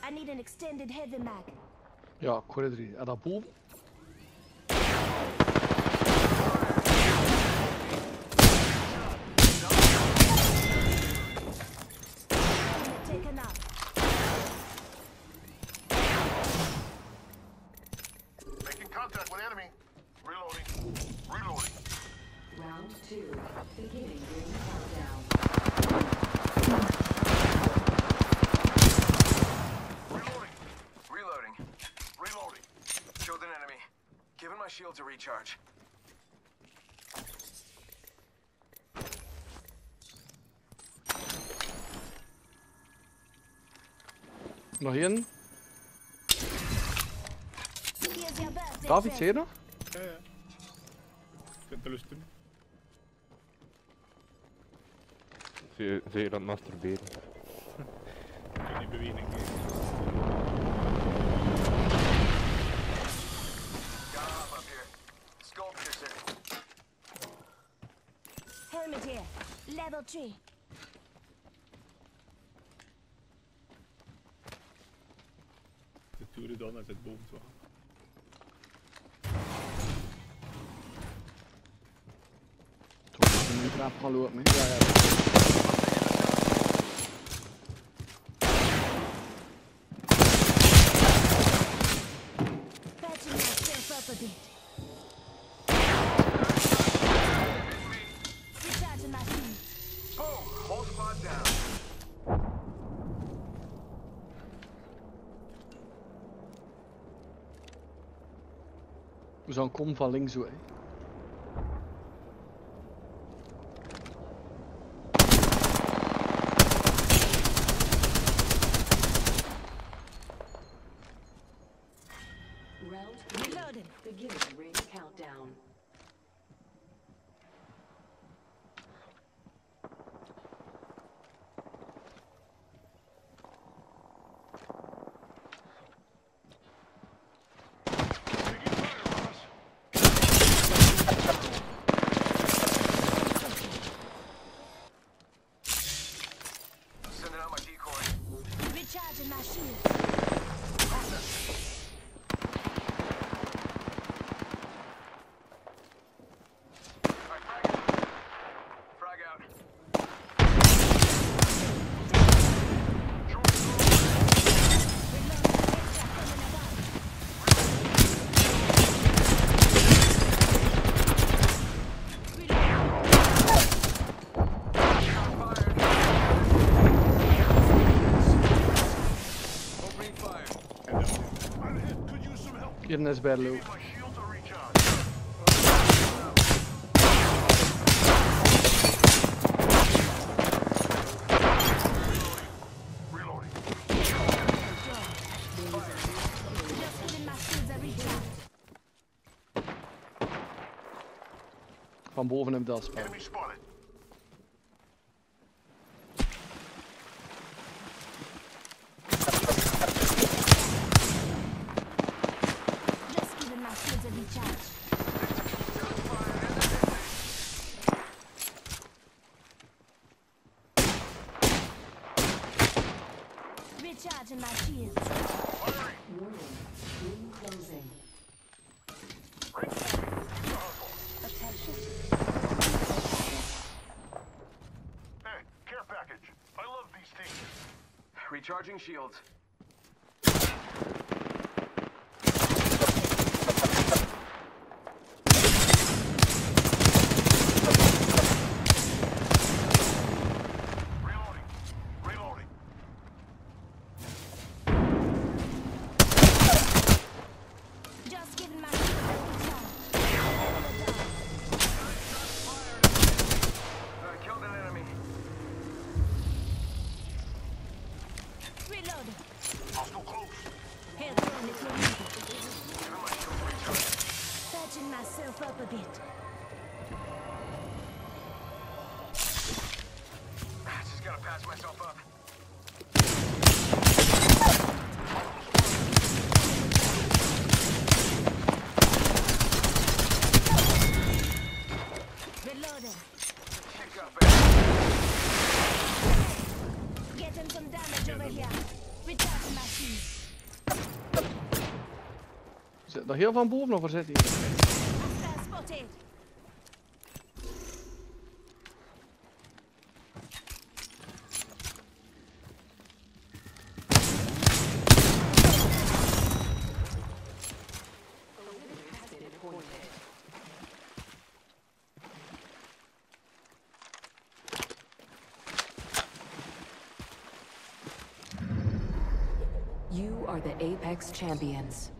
I need an extended heavy mag. Ja, hvor er der boom? Taken out. Making contact with enemy. Reloading. Reloading. Round 2. Beginning ring countdown. Reloading. Reloading. Reloading. Killed an enemy. Giving my shield to recharge. Nog één. Here's your birthday David, present. zie je nog? Ja, ja. Zit te lusten. Zeker aan het masturberen. Ik kan niet bewegen. Got off up here. Skull piercer. Helmet here. Level 3. De toeren dan, hij zit boven zo. Toen is hij niet graag gaan lopen. Ja, ja. Patching myself up a bit. Recharging my shield. Boom! Whole squad down. We zouden komen van links zo, hè. Round 3. Reloading. Beginning ring countdown. Taking fire, Ross. Sending out my decoy. Recharging my shield. Alright, frag out. Opening fire. I'm hit. Could use some help. Hier is bij de loop. Need my shield to recharge. Reloading. Just giving my shields a recharge. Van boven heb je dat spel. Enemy spotted. Just giving my shields a recharge. Recharging my shields. Firing. Warning. Ring closing. Attention. Hey, care package. I love these things. Recharging shields. Reloading. Reloading. Just giving my shields a recharge. Killed an enemy. Reloading. Hostile close. Health on if you need it. Giving my shield to recharge. Patching myself up a bit. Just gotta patch myself up. Reloading. Kick up, Getting some damage over here. Recharging my shields. Zit er heel veel boven of waar zit hij? Hostile spotted. You are the Apex Champions.